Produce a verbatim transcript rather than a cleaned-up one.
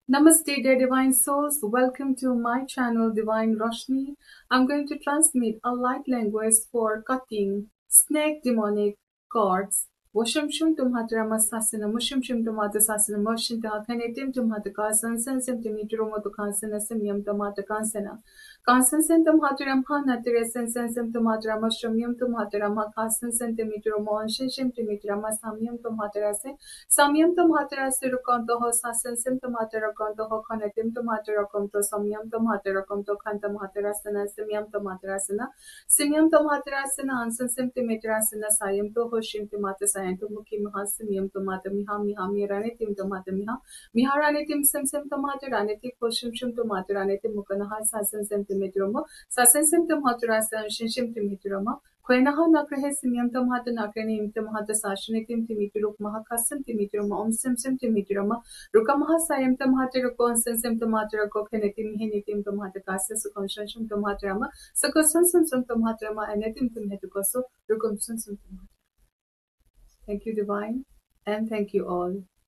Namaste, dear divine souls. Welcome to my channel, Divine Roshni. I'm going to transmit a light language for cutting snake demonic cords. Washum shum tumhatra masasana, mushum shum tumata sasana, motion tahanetim tumata kasan, sensum tumitrumo to kansana, simium tomata kansana. Kansan sentum haturam hanatire sensum tomatra mushum tumhatara makasan sentimitrumo, shishim tumitra masamium tomatarase. Samyam tomatera sirukonto ho sasen sim tomatera konto ho konetim tomatera konto samyam tomatera konto kantam haterasana simyam tomaterasana simyam tomaterasana ansan sim tomaterasana sayam to ho shim tomata sayam to mukhi maha simyam tomata miha miha mirane tim tomata miha miharane tim sim sim tomaterane tim ho shim shim tomaterane tim mukanaha sasen sim tomateroma sasen sim tomaterasana shim shim tomateroma Kwenaha nakrahe simyam tamhata nakrene imtamhata sashanitim timituruk mahakasan timituruma om sim sim timituruma rukamaha sayam tamhata rukon sim sim tamhata rako kenetim hinitim tamhata kasa sukonshan shum tamhata rama sakosan sim sim tamhata rama anetim timhetukoso rukum sim sim tamhata. Thank you, Divine, and thank you all.